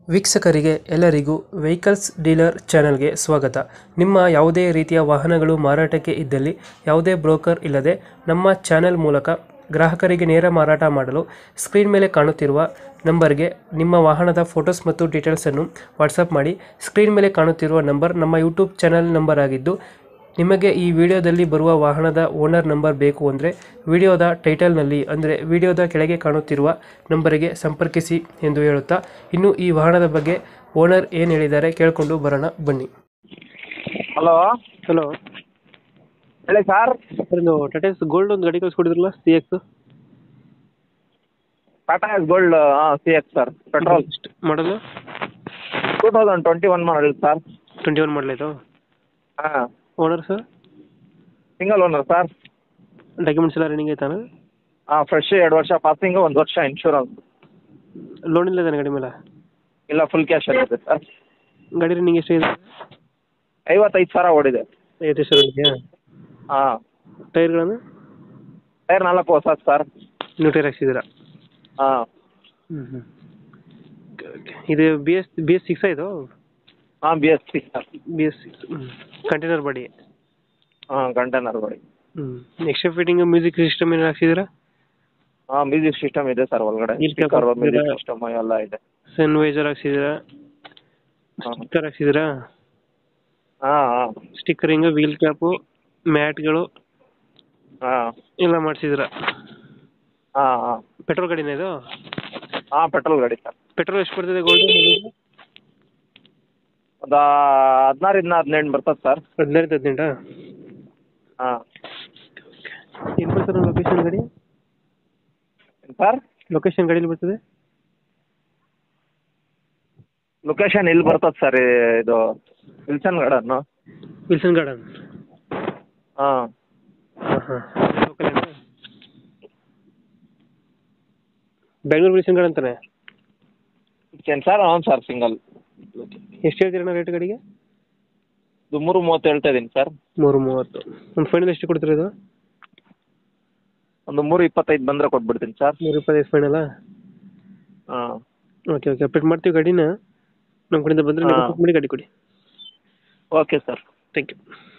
ವೀಕ್ಷಕರಿಗೆ ಎಲ್ಲರಿಗೂ vehicles dealer ಚಾನೆಲ್ಗೆ ಸ್ವಾಗತ. ನಿಮ್ಮ ಯಾವುದೇ ರೀತಿಯ ವಾಹನಗಳು ಮಾರಾಟಕ್ಕೆ ಇದ್ದಲ್ಲಿ ಯಾವುದೇ ಬ್ರೋಕರ್ ಇಲ್ಲದೆ ನಮ್ಮ ಚಾನೆಲ್ ಮೂಲಕ ಗ್ರಾಹಕರಿಗೆ ನೇರ ಮಾರಾಟ ಮಾಡಲು ಸ್ಕ್ರೀನ್ ಮೇಲೆ ಕಾಣುತ್ತಿರುವ ನಂಬರ್ಗೆ ನಿಮ್ಮ ವಾಹನದ ಫೋಟೋಸ್ ಮತ್ತು ಡೀಟೇಲ್ಸನ್ನು ವಾಟ್ಸಪ್ ಮಾಡಿ. ಸ್ಕ್ರೀನ್ ಮೇಲೆ ಕಾಣುತ್ತಿರುವ ನಂಬರ್ ನಮ್ಮ ಯೂಟ್ಯೂಬ್ ಚಾನೆಲ್ ನಂಬರ್ ಆಗಿದ್ದು, ನಿಮಗೆ ಈ ವಿಡಿಯೋದಲ್ಲಿ ಬರುವ ವಾಹನದ ಓನರ್ ನಂಬರ್ ಬೇಕು ಅಂದರೆ ವಿಡಿಯೋದ ಟೈಟಲ್ನಲ್ಲಿ ಅಂದರೆ ವಿಡಿಯೋದ ಕೆಳಗೆ ಕಾಣುತ್ತಿರುವ ನಂಬರಿಗೆ ಸಂಪರ್ಕಿಸಿ ಎಂದು ಹೇಳುತ್ತಾ, ಇನ್ನು ಈ ವಾಹನದ ಬಗ್ಗೆ ಓನರ್ ಏನು ಹೇಳಿದ್ದಾರೆ ಕೇಳಿಕೊಂಡು ಬರೋಣ ಬನ್ನಿ. ಹಲೋ ಹಲೋ ಹೇಳಿ ಸರ್. ಒಂದು ಟಾಟಾ ಗೋಲ್ಡ್ ಒಂದು ಗಾಡಿ ಕಳಿಸ್ಕೊಡಿದ್ರಲ್ಲ, CX Tata S gold CX sir, petrol ಮಾಡಲು 2021 ಮಾಡಲ್ ಸರ್. 21 ಮಾಡಲಿದ್ದು. ಹಾಂ, owner sir? Single owner sir. Documents ಎಲ್ಲ ರನ್ನಿಂಗ್ ಆಯ್ತಾನ? ಹಾಂ, ಫ್ರೆಶ್ 2 ವರ್ಷ ಪಾಸಿಂಗು, 1 ವರ್ಷ ಇನ್ಶೂರೆನ್ಸ್. ಲೋನ್ ಇಲ್ಲ ಗಾಡಿ ಮೇಲೆ? ಇಲ್ಲ, ಫುಲ್ ಕ್ಯಾಶ್ ಆಗಿದೆ ಸರ್. ಗಾಡಿ ರನ್ನಿಂಗ್ ಎಷ್ಟಿದೆ? 55,000 ಓಡಿದೆ. 55,000 ಇದೆಯಾ? ಹಾಂ. ಟೈರ್ಗಳನ್ನು? ಟೈರ್ 4 ಹೊಸ ಸರ್. New tyre ಹಾಕ್ಸಿದ್ದೀರಾ? ಹಾಂ. ಇದು BS6 ಇದು? ಹಾಂ, BS6 ಸರ್. BS6 container body? ಹಾಂ, ಕಂಟೈನರ್ ಗಾಡಿ. ಎಕ್ಸ್ಟ್ರಾ ಫಿಟ್ಟಿಂಗ್ ಮ್ಯೂಸಿಕ್ ಸಿಸ್ಟಮ್ ಏನು ಹಾಕ್ಸಿದ್ದೀರಾ? ಹಾಂ, ಮ್ಯೂಸಿಕ್ ಸಿಸ್ಟಮ್ ಇದೆ ಸರ್ ಒಳಗಡೆ. ಸ್ಪೀಕರ್, ಮ್ಯೂಸಿಕ್ ಸಿಸ್ಟಮ್ ಎಲ್ಲ ಇದೆ. ಸನ್ ವೈಸರ್ ಹಾಕ್ಸಿದ್ದೀರಾ? ಸ್ಟಿಕ್ಕರ್ ಹಾಕ್ಸಿದ್ದೀರಾ? ಹಾಂ ಹಾಂ. ಸ್ಟಿಕ್ಕರಿಂಗ್, ವೀಲ್ ಕ್ಯಾಪು, ಮ್ಯಾಟ್ಗಳು ಹಾಂ ಎಲ್ಲ ಮಾಡಿಸಿದ್ದೀರಾ? ಹಾಂ ಹಾಂ. ಪೆಟ್ರೋಲ್ ಗಾಡಿನ ಇದು? ಹಾಂ, ಪೆಟ್ರೋಲ್ ಗಾಡಿ ಸರ್. ಪೆಟ್ರೋಲ್ ಎಷ್ಟು ಬರ್ತದೆ ಗೋಲ್ಡ್? ಒಂದು 16-18 ಬರ್ತದೆ ಸರ್. 17-18? ಹಾಂ. ಏನು ಬರ್ತದೆ ಲೊಕೇಶನ್ ಗಾಡಿ? ಸರ್, ಲೊಕೇಶನ್ ಗಾಡಿಯಲ್ಲಿ ಬರ್ತದೆ? ಲೊಕೇಶನ್ ಇಲ್ಲಿ ಬರ್ತದೆ ಸರ್, ಇದು ವಿಲ್ಸನ್ ಗಾರ್ಡನ್ನು. Wilson garden? ಹಾಂ. ಹಾಂ ಹಾಂ. ಲೋಕಲ್ ಏನು? ಬೆಂಗಳೂರು ವಿಲ್ಸನ್ ಗಾರ್ಡನ್ ಅಂತಾನೆ? ಏನು ಸರ್? ಹ್ಞೂ ಸರ್, ಸಿಂಗಲ್. ಎಷ್ಟು ಹೇಳ್ತೀರಣ್ಣ ರೇಟ್ ಗಾಡಿಗೆ? ಇದು 330 ಹೇಳ್ತಾ ಇದ್ದೀನಿ ಸರ್. 330. ಒಂದು ಫೈನಲ್ ಎಷ್ಟು ಕೊಡ್ತೀರಾ ಇದು? ಒಂದು 325 ಬಂದರೆ ಕೊಟ್ಬಿಡ್ತೀನಿ ಸರ್. 325 ಫೈನಲ್ಲ? ಹಾಂ. ಓಕೆ ಓಕೆ, ಅಪ್ಡೇಟ್ ಮಾಡ್ತೀವಿ ಗಾಡಿನ. ನಮ್ಮ ಕಡೆಯಿಂದ ಬಂದರೆ ಹಾಂ. ನೆಗೋಷಿಯೇಟ್ ಮಾಡಿ ಗಾಡಿ ಕೊಡಿ. Okay sir. Thank you.